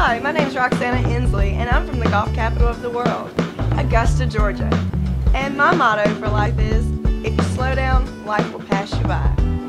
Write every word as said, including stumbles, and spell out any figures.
Hi, my name is Roxana Inslee, and I'm from the golf capital of the world, Augusta, Georgia. And my motto for life is, if you slow down, life will pass you by.